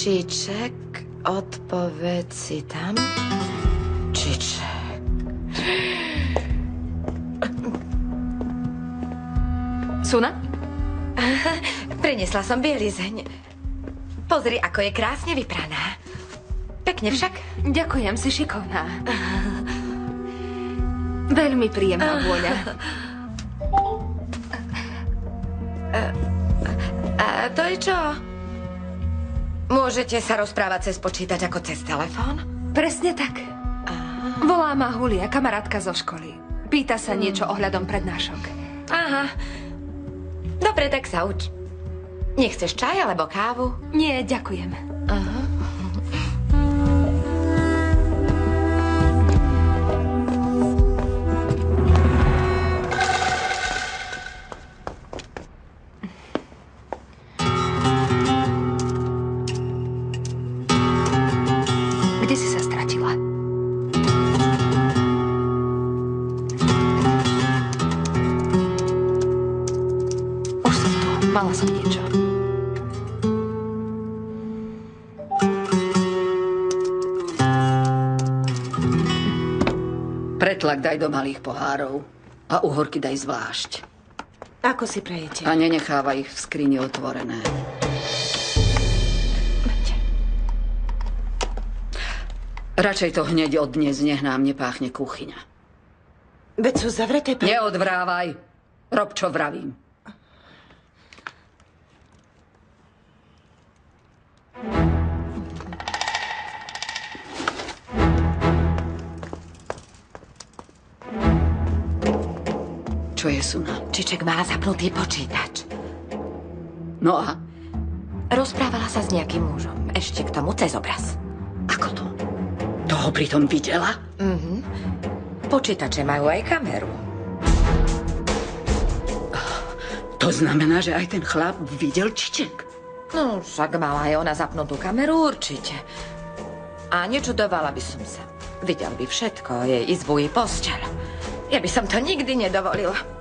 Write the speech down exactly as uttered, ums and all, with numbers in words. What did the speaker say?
Čiček, odpoveď si tam. Čiček. Suna? Priniesla som bielizeň. Pozri, ako je krásne vypraná. Pekne však? Ďakujem, si šikovná. Veľmi príjemná vôňa. A to je čo? Môžete sa rozprávať cez počítač ako cez telefón? Presne tak. Volá ma Julia, kamarátka zo školy. Pýta sa niečo ohľadom prednášok. Aha. Dobre, tak sa uč. Nechceš čaj alebo kávu? Nie, ďakujem. Aha. Kde si sa stratila? Už som tu. Mala som niečo. Pretlak daj do malých pohárov a uhorky daj zvlášť. Ako si prejete? A nenechávaj ich v skrini otvorené. Radšej to hneď od dnes, nech nám nepáchne kuchyňa. Veď sú zavreté... Pre... Neodvrávaj. Rob, čo vravím. Čo je, Suna? Čiček má zapnutý počítač. No a? Rozprávala sa s nejakým mužom. Ešte k tomu cez obraz. Ako to? Toho pritom videla? Mhm. Počítače majú aj kameru. To znamená, že aj ten chlap videl Čiček? No, však mala aj ona zapnutú kameru, určite. A nečudovala by som sa. Videl by všetko, jej izbu i posteľ. Ja by som to nikdy nedovolila.